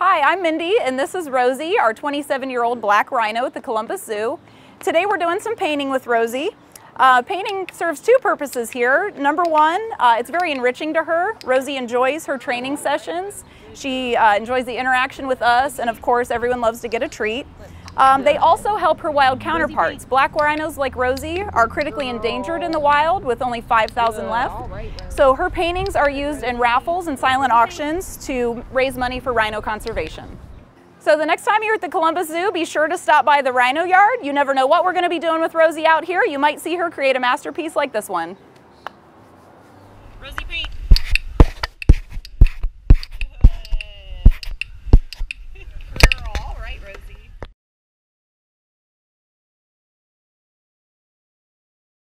Hi, I'm Mindy, and this is Rosie, our 27-year-old black rhino at the Columbus Zoo. Today we're doing some painting with Rosie. Painting serves two purposes here. Number one, it's very enriching to her. Rosie enjoys her training sessions. She enjoys the interaction with us, and of course everyone loves to get a treat. They also help her wild counterparts. Black rhinos like Rosie are critically endangered in the wild with only 5,000 left. So her paintings are used in raffles and silent auctions to raise money for rhino conservation. So the next time you're at the Columbus Zoo, be sure to stop by the rhino yard. You never know what we're going to be doing with Rosie out here. You might see her create a masterpiece like this one.